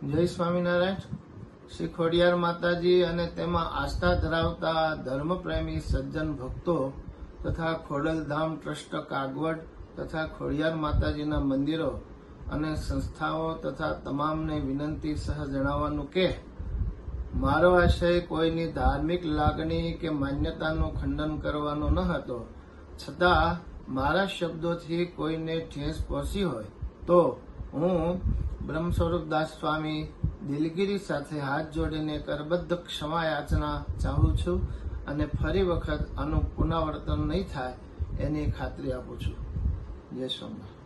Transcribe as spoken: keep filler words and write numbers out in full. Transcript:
જય સ્વામિનારાયણ। શ્રી ખોડિયાર માતાજી અને તેમાં આસ્થા ધરાવતા ધર્મપ્રેમી સજ્જન ભક્તો તથા ખોડલધામ ટ્રસ્ટ કાગવડ તથા ખોડિયાર માતાજીના મંદિરો અને સંસ્થાઓ તથા તમામને વિનંતી સહ જણાવવાનું કે મારો આશય કોઈની ધાર્મિક લાગણી કે માન્યતાનું ખંડન કરવાનો ન હતો, છતાં મારા શબ્દોથી કોઈને ઠેસ પહોંચી હોય તો હું બ્રહ્મ સ્વરૂપદાસ સ્વામી દિલગીરી સાથે હાથ જોડીને કરબદ્ધ ક્ષમા યાચના ચાહું છું અને ફરી વખત આનું પુનરાવર્તન નહીં થાય એની ખાતરી આપું છું। જય સ્વામિનારાયણ।